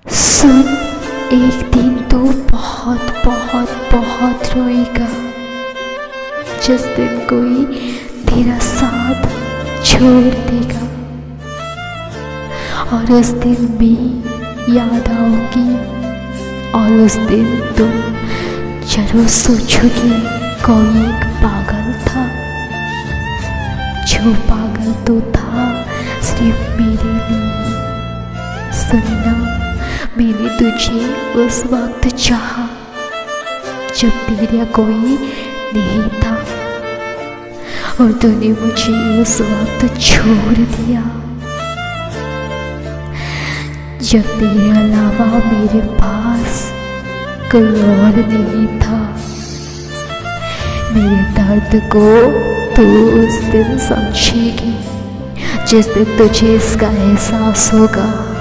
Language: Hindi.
सुन, एक दिन तो बहुत बहुत बहुत रोएगा जिस दिन कोई तेरा साथ छोड़ देगा, और उस दिन भी याद आओगी, और उस दिन तुम जरूर सोचोगे कोई एक पागल था, जो पागल तो था सिर्फ मेरे लिए। सुनना, मैंने तुझे उस वक्त चाहा जब तेरा कोई नहीं था, और तूने मुझे उस वक्त छोड़ दिया जब तेरे अलावा मेरे पास कोई और नहीं था। मेरे दर्द को तू उस दिन समझेगी जिस दिन तुझे इसका एहसास होगा।